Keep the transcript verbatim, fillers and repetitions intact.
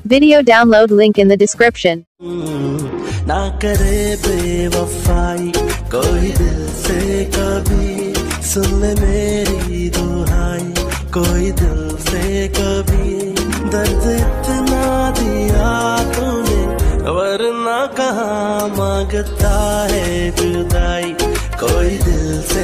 Video download link in the description. ना करे बेवफाई कोई दिल से कभी, सुन ले मेरी दुहाई कोई दिल से कभी। दर्द इतना दिया तूने वरना कहाँ मांगता है जुदाई, कोई दिल से